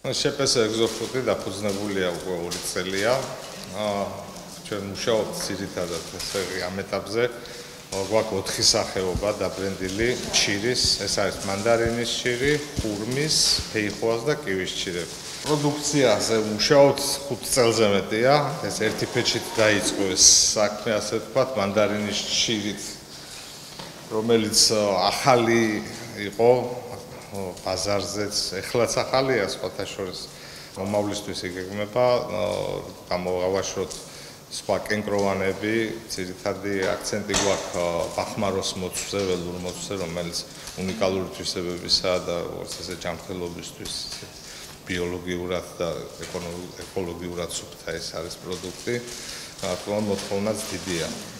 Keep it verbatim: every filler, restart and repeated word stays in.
შეპეს ეგზოფრუტი დაფუძნებულია უკვე ორი წელია. ჩვენ მუშაობთ ძირითადად ესე ამ ეტაპზე. გვაქვს ოთხი სახეობა დაბრენდილი ჩირის, ეს არის მანდარინის ჩირი, ხურმის, ფეიხოას და კივის ჩირები. პროდუქციაზე მუშაობთ ხუთ წელზე მეტია. ეს ერთი ფეჩით დაიწყო ეს საქმე, ასე ვთქვათ, მანდარინის ჩირით, რომელიც ახალი იყო ბაზარზეც, ეხლაც ახალია სხვათა შორის. მომავლისთვის იგეგმება გამოვავაშოთ სხვა კენკროვანები, ძირითადი აქცენტი გვაქვს ბახმაროს მოცვზე, ველურ მოცვზე, რომელიც უნიკალური თვისებებისაა და როგორც ესე ჯანმრთელობისთვის ბიოლოგიურად და ეკოლოგიურად სუფთა ეს არის პროდუქტი. თქო, მოთხოვნაც დიდია.